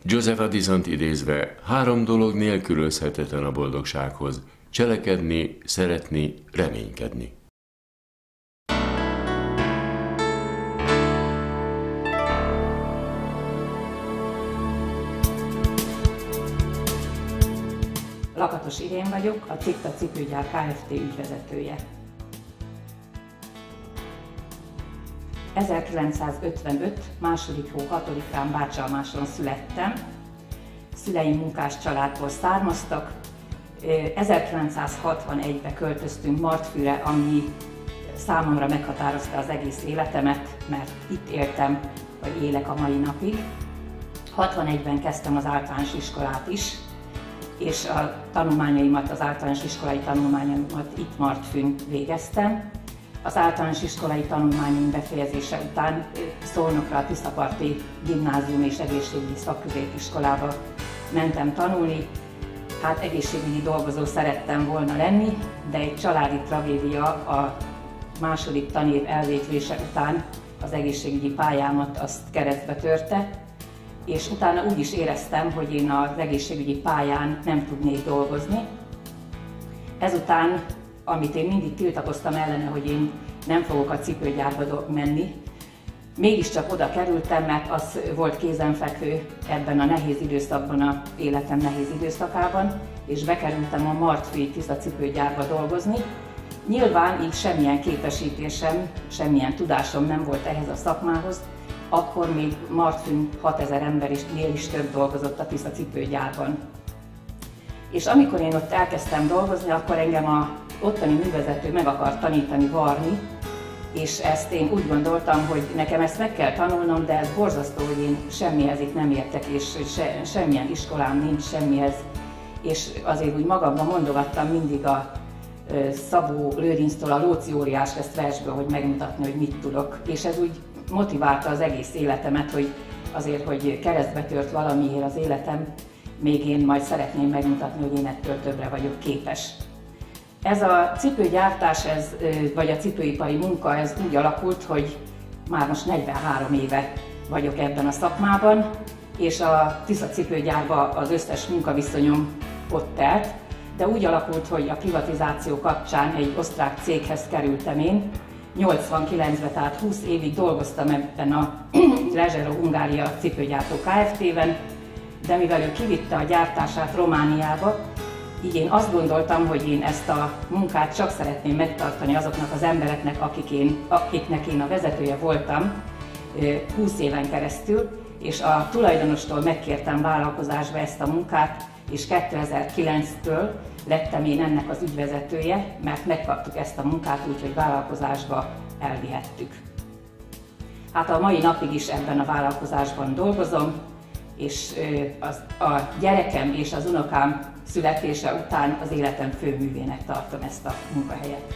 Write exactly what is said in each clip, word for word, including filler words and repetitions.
Joseph Addisont idézve, három dolog nélkülözhetetlen a boldogsághoz: cselekedni, szeretni, reménykedni. Lakatos Irén vagyok, a Cikta Cipőgyár Kft. Ügyvezetője. ezerkilencszázötvenöt. második hó hatodikán Bácsalmáson születtem. Szüleim munkás családból származtak. ezerkilencszázhatvanegyben költöztünk Martfűre, ami számomra meghatározta az egész életemet, mert itt éltem, vagy élek a mai napig. hatvanegyben kezdtem az általános iskolát is, és a tanulmányaimat, az általános iskolai tanulmányaimat itt Martfűn végeztem. Az általános iskolai tanulmányaim befejezése után Szolnokra a Tiszaparti Gimnázium és Egészségügyi Szakközépiskolába mentem tanulni. Hát egészségügyi dolgozó szerettem volna lenni, de egy családi tragédia a második tanév elvégzése után az egészségügyi pályámat azt keresztbe törte, és utána úgy is éreztem, hogy én az egészségügyi pályán nem tudnék dolgozni. Ezután, amit én mindig tiltakoztam ellene, hogy én nem fogok a cipőgyárba menni, mégiscsak oda kerültem, mert az volt kézenfekvő ebben a nehéz időszakban, a életem nehéz időszakában, és bekerültem a Martfűi Tisza cipőgyárba dolgozni. Nyilván így semmilyen képesítésem, semmilyen tudásom nem volt ehhez a szakmához, akkor még Martfűn hatezer embernél is több dolgozott a Tisza cipőgyárban. És amikor én ott elkezdtem dolgozni, akkor engem a ottani művezető meg akart tanítani varni, és ezt én úgy gondoltam, hogy nekem ezt meg kell tanulnom, de ez borzasztó, hogy én semmihez itt nem értek, és se, semmilyen iskolám nincs semmihez. És azért úgy magamban mondogattam mindig a Szabó Lőrinctől a Lóci óriás ezt versből, hogy megmutatni, hogy mit tudok. És ez úgy motiválta az egész életemet, hogy azért, hogy keresztbe tört valamiért az életem, még én majd szeretném megmutatni, hogy én ettől többre vagyok képes. Ez a cipőgyártás, ez, vagy a cipőipari munka, ez úgy alakult, hogy már most negyvenhárom éve vagyok ebben a szakmában, és a Tisza cipőgyárban az összes munkaviszonyom ott telt, de úgy alakult, hogy a privatizáció kapcsán egy osztrák céghez kerültem én. nyolcvankilencben, tehát húsz évig dolgoztam ebben a Leggero Hungária cipőgyártó Kft-ben, de mivel ő kivitte a gyártását Romániába, így én azt gondoltam, hogy én ezt a munkát csak szeretném megtartani azoknak az embereknek, akik én, akiknek én a vezetője voltam húsz éven keresztül, és a tulajdonostól megkértem vállalkozásba ezt a munkát, és kétezer-kilenctől lettem én ennek az ügyvezetője, mert megkaptuk ezt a munkát úgy, hogy vállalkozásba elvihettük. Hát a mai napig is ebben a vállalkozásban dolgozom, és az, a gyerekem és az unokám születése után az életem főművének tartom ezt a munkahelyet.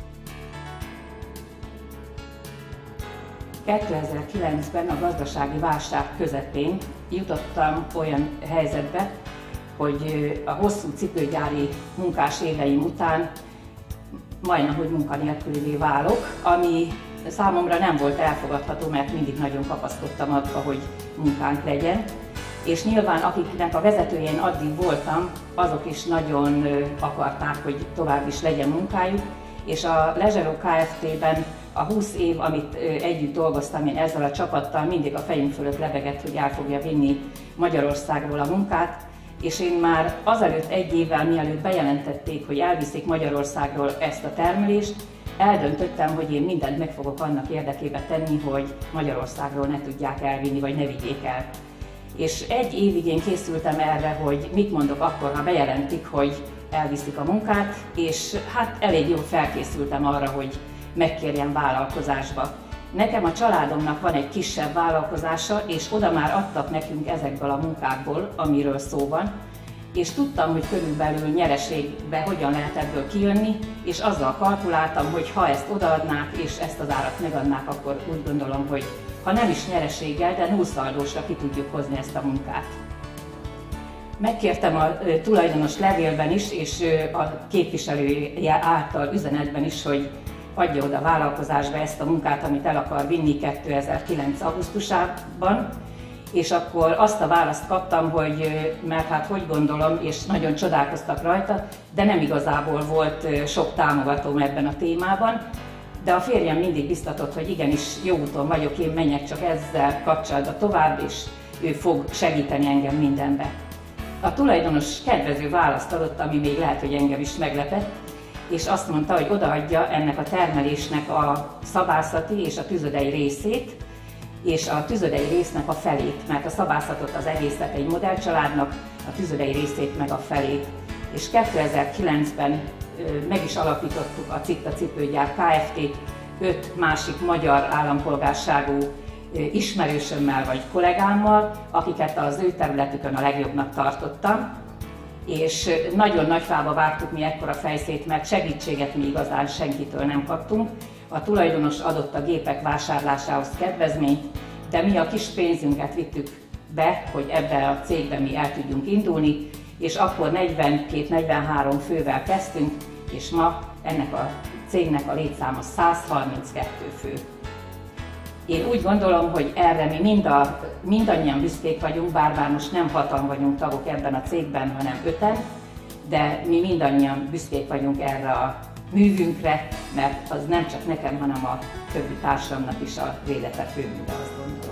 kétezer-kilencben a gazdasági válság közepén jutottam olyan helyzetbe, hogy a hosszú cipőgyári munkás éveim után majdnem, hogy munkanélkülivé válok, ami számomra nem volt elfogadható, mert mindig nagyon kapaszkodtam abba, hogy munkánk legyen. És nyilván akiknek a vezetőjén addig voltam, azok is nagyon akarták, hogy tovább is legyen munkájuk, és a Leggero Kft-ben a húsz év, amit együtt dolgoztam én ezzel a csapattal, mindig a fejünk fölött lebegett, hogy el fogja vinni Magyarországról a munkát, és én már azelőtt egy évvel, mielőtt bejelentették, hogy elviszik Magyarországról ezt a termelést, eldöntöttem, hogy én mindent meg fogok annak érdekében tenni, hogy Magyarországról ne tudják elvinni, vagy ne vigyék el. És egy évig én készültem erre, hogy mit mondok akkor, ha bejelentik, hogy elviszik a munkát, és hát elég jól felkészültem arra, hogy megkérjem vállalkozásba. Nekem a családomnak van egy kisebb vállalkozása, és oda már adtak nekünk ezekből a munkákból, amiről szó van, és tudtam, hogy körülbelül nyereségbe hogyan lehet ebből kijönni, és azzal kalkuláltam, hogy ha ezt odaadnák, és ezt az árat megadnák, akkor úgy gondolom, hogy ha nem is nyereséggel, de nullszaldósra ki tudjuk hozni ezt a munkát. Megkértem a tulajdonos levélben is, és a képviselője által üzenetben is, hogy adja oda a vállalkozásba ezt a munkát, amit el akar vinni kétezer-kilenc augusztusában, És akkor azt a választ kaptam, hogy mert hát hogy gondolom, és nagyon csodálkoztak rajta, de nem igazából volt sok támogatóm ebben a témában. De a férjem mindig biztatott, hogy igenis jó úton vagyok, én menjek csak ezzel kapcsolatban tovább, és ő fog segíteni engem mindenbe. A tulajdonos kedvező választ adott, ami még lehet, hogy engem is meglepett, és azt mondta, hogy odaadja ennek a termelésnek a szabászati és a tüzödei részét, és a tüzödei résznek a felét, mert a szabászatot az egészet egy modellcsaládnak, a tüzödei részét meg a felét. És kétezer-kilencben meg is alapítottuk a Citta Cipőgyár Kft-t, öt másik magyar állampolgárságú ismerősömmel vagy kollégámmal, akiket az ő területükön a legjobbnak tartottam. És nagyon nagy fába vágtuk mi ekkora fejszét, mert segítséget mi igazán senkitől nem kaptunk. A tulajdonos adott a gépek vásárlásához kedvezményt, de mi a kis pénzünket vittük be, hogy ebben a cégben mi el tudjunk indulni, és akkor negyvenkét-negyvenhárom fővel kezdtünk, és ma ennek a cégnek a létszáma száz harminckettő fő. Én úgy gondolom, hogy erre mi mind a, mindannyian büszkék vagyunk, bár bár most nem hatan vagyunk tagok ebben a cégben, hanem öten, de mi mindannyian büszkék vagyunk erre a művünkre, mert az nem csak nekem, hanem a többi társamnak is a védete főműve, azt gondolom.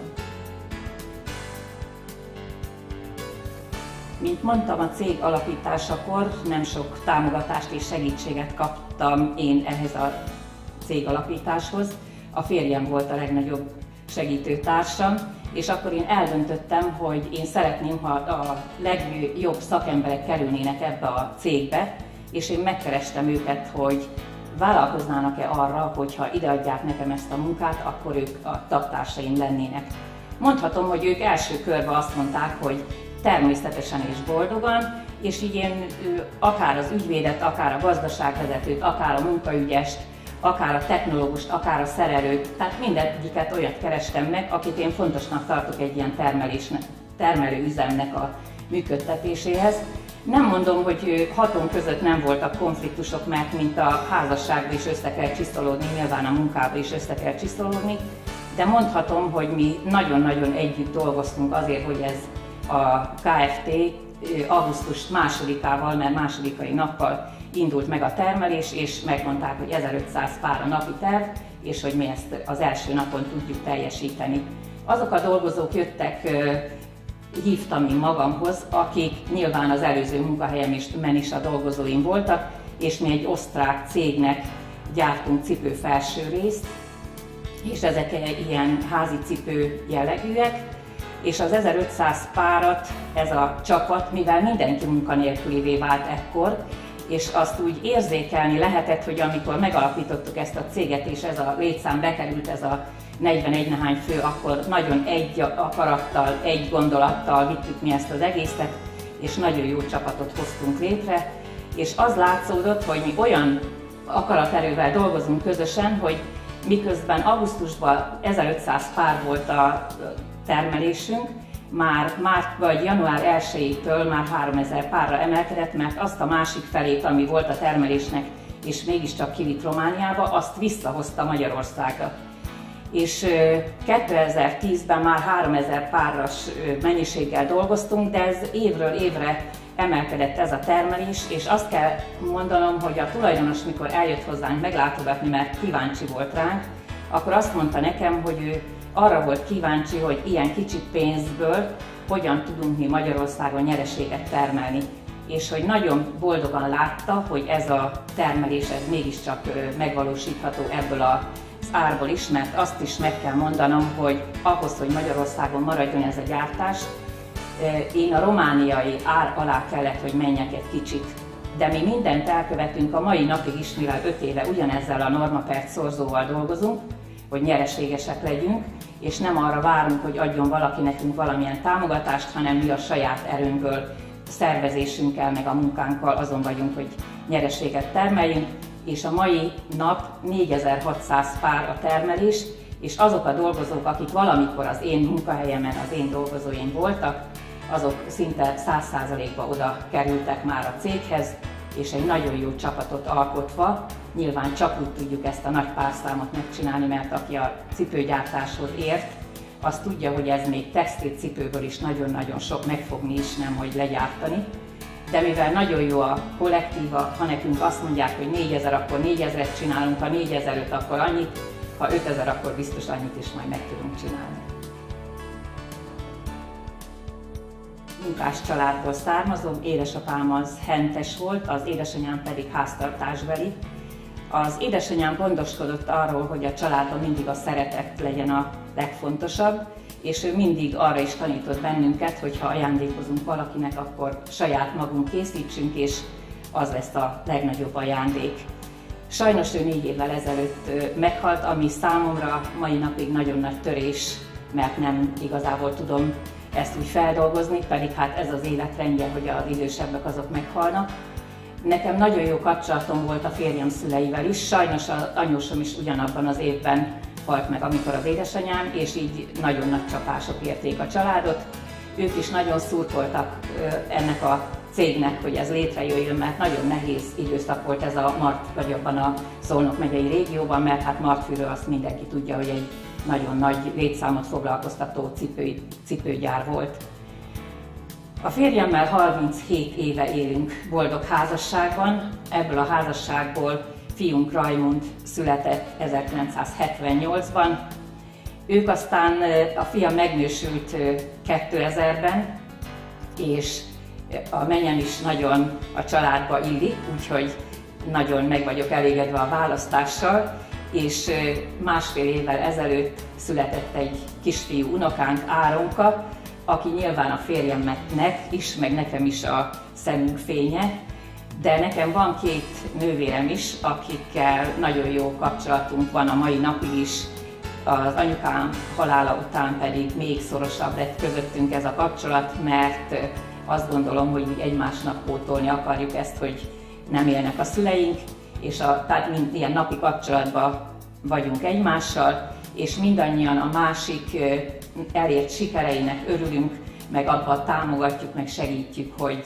Mint mondtam, a cég alapításakor nem sok támogatást és segítséget kaptam én ehhez a cég alapításhoz. A férjem volt a legnagyobb segítőtársam, és akkor én eldöntöttem, hogy én szeretném, ha a legjobb szakemberek kerülnének ebbe a cégbe, és én megkerestem őket, hogy vállalkoznának-e arra, hogyha ideadják nekem ezt a munkát, akkor ők a tagtársaim lennének. Mondhatom, hogy ők első körben azt mondták, hogy természetesen és boldogan, és így én akár az ügyvédet, akár a gazdaságvezetőt, akár a munkaügyest, akár a technológust, akár a szerelőt, tehát mindegyiket olyat kerestem meg, akit én fontosnak tartok egy ilyen termelésnek, termelőüzemnek a működtetéséhez. Nem mondom, hogy haton között nem voltak konfliktusok, mert mint a házasságban is össze kell csiszolódni, nyilván a munkában is össze kell csiszolódni, de mondhatom, hogy mi nagyon-nagyon együtt dolgoztunk azért, hogy ez a Kft. Augusztus másodikával, mert másodikai nappal indult meg a termelés, és megmondták, hogy ezerötszáz pár a napi terv, és hogy mi ezt az első napon tudjuk teljesíteni. Azok a dolgozók jöttek, hívtam én magamhoz, akik nyilván az előző munkahelyem is, men is a dolgozóim voltak, és mi egy osztrák cégnek gyártunk cipőfelső részt, és ezek ilyen házi cipő jellegűek, és az ezerötszáz párat ez a csapat, mivel mindenki munkanélkülivé vált ekkor, és azt úgy érzékelni lehetett, hogy amikor megalapítottuk ezt a céget, és ez a létszám bekerült, ez a negyvenegy nehány fő, akkor nagyon egy akarattal, egy gondolattal vittük mi ezt az egészet, és nagyon jó csapatot hoztunk létre, és az látszódott, hogy mi olyan akaraterővel dolgozunk közösen, hogy miközben augusztusban ezerötszáz pár volt a termelésünk, már, már vagy január elsejétől már háromezer párra emelkedett, mert azt a másik felét, ami volt a termelésnek, és mégiscsak kivitt Romániába, azt visszahozta Magyarországra. És kétezer-tízben már háromezer páros mennyiséggel dolgoztunk, de ez évről évre emelkedett ez a termelés, és azt kell mondanom, hogy a tulajdonos, mikor eljött hozzánk meglátogatni, mert kíváncsi volt ránk, akkor azt mondta nekem, hogy ő arra volt kíváncsi, hogy ilyen kicsi pénzből hogyan tudunk mi Magyarországon nyereséget termelni. És hogy nagyon boldogan látta, hogy ez a termelés ez mégiscsak megvalósítható ebből az árból is, mert azt is meg kell mondanom, hogy ahhoz, hogy Magyarországon maradjon ez a gyártás, én a romániai ár alá kellett, hogy menjek egy kicsit. De mi mindent elkövetünk a mai napig is, mivel öt éve ugyanezzel a normapert szorzóval dolgozunk, hogy nyereségesek legyünk, és nem arra várunk, hogy adjon valaki nekünk valamilyen támogatást, hanem mi a saját erőnkből, szervezésünkkel, meg a munkánkkal azon vagyunk, hogy nyereséget termeljünk, és a mai nap négyezer-hatszáz pár a termelés, és azok a dolgozók, akik valamikor az én munkahelyemen, az én dolgozóim voltak, azok szinte száz százalékban oda kerültek már a céghez, és egy nagyon jó csapatot alkotva, nyilván csak úgy tudjuk ezt a nagy párszámot megcsinálni, mert aki a cipőgyártáshoz ért, azt tudja, hogy ez még textilcipőből is nagyon-nagyon sok megfogni is, nem hogy legyártani. De mivel nagyon jó a kollektíva, ha nekünk azt mondják, hogy négyezer, akkor négyezret csinálunk, ha négyezer-öt, akkor annyit, ha ötezer, akkor biztos annyit is majd meg tudunk csinálni. Munkás családból származom, édesapám az hentes volt, az édesanyám pedig háztartásbeli. Az édesanyám gondoskodott arról, hogy a családban mindig a szeretet legyen a legfontosabb, és ő mindig arra is tanított bennünket, hogy ha ajándékozunk valakinek, akkor saját magunk készítsünk, és az lesz a legnagyobb ajándék. Sajnos ő négy évvel ezelőtt meghalt, ami számomra mai napig nagyon nagy törés, mert nem igazából tudom ezt úgy feldolgozni, pedig hát ez az életrendje, hogy az idősebbek azok meghalnak. Nekem nagyon jó kapcsolatom volt a férjem szüleivel is, sajnos az anyósom is ugyanabban az évben halt meg, amikor az édesanyám, és így nagyon nagy csapások érték a családot. Ők is nagyon szurkoltak ennek a cégnek, hogy ez létrejöjjön, mert nagyon nehéz időszak volt ez a Mart, vagy abban a Szolnok megyei régióban, mert hát Martfűről azt mindenki tudja, hogy egy nagyon nagy létszámot foglalkoztató cipő, cipőgyár volt. A férjemmel harminchét éve élünk boldog házasságban, ebből a házasságból fiunk Rajmund született ezerkilencszázhetvennyolcban. Ők aztán, a fia megnősült kétezerben, és a mennyem is nagyon a családba illik, úgyhogy nagyon meg vagyok elégedve a választással, és másfél évvel ezelőtt született egy kisfiú unokánk, Áronka, aki nyilván a férjemnek is, meg nekem is a szemünk fénye, de nekem van két nővérem is, akikkel nagyon jó kapcsolatunk van a mai napig is. Az anyukám halála után pedig még szorosabb lett közöttünk ez a kapcsolat, mert azt gondolom, hogy így egymásnak pótolni akarjuk ezt, hogy nem élnek a szüleink, és a, tehát mind ilyen napi kapcsolatban vagyunk egymással, és mindannyian a másik elért sikereinek örülünk, meg abban támogatjuk, meg segítjük, hogy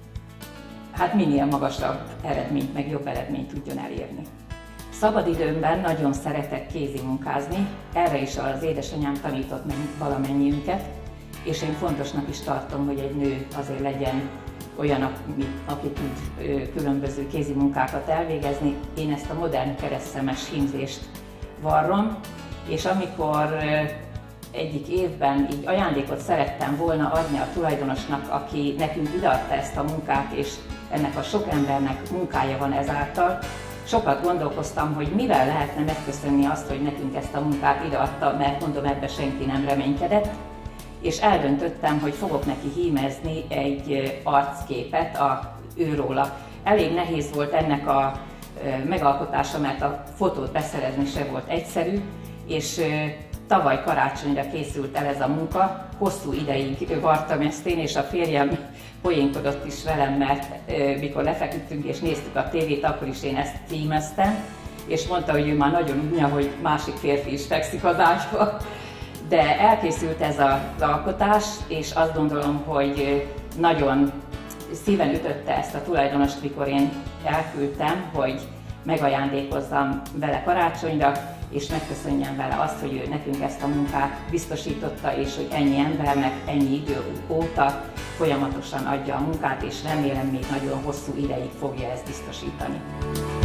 hát minél magasabb eredményt, meg jobb eredményt tudjon elérni. Szabadidőmben nagyon szeretek kézimunkázni, erre is az édesanyám tanított meg valamennyiünket, és én fontosnak is tartom, hogy egy nő azért legyen olyan, aki tud különböző kézimunkákat elvégezni. Én ezt a modern keresztszemes hímzést varrom, és amikor egyik évben így ajándékot szerettem volna adni a tulajdonosnak, aki nekünk ideadta ezt a munkát, és ennek a sok embernek munkája van ezáltal, sokat gondolkoztam, hogy mivel lehetne megköszönni azt, hogy nekünk ezt a munkát ideadta, mert mondom, ebbe senki nem reménykedett, és eldöntöttem, hogy fogok neki hímezni egy arcképet a őróla. Elég nehéz volt ennek a megalkotása, mert a fotót beszerezni se volt egyszerű, és tavaly karácsonyra készült el ez a munka, hosszú ideig vartam ezt én, és a férjem poénkodott is velem, mert mikor lefeküdtünk és néztük a tévét, akkor is én ezt címeztem, és mondta, hogy ő már nagyon unja, hogy másik férfi is fekszik az ágyba. De elkészült ez az alkotás, és azt gondolom, hogy nagyon szíven ütötte ezt a tulajdonost, mikor én elküldtem, hogy megajándékozzam vele karácsonyra, és megköszönjem vele azt, hogy ő nekünk ezt a munkát biztosította, és hogy ennyi embernek ennyi idő óta folyamatosan adja a munkát, és remélem még nagyon hosszú ideig fogja ezt biztosítani.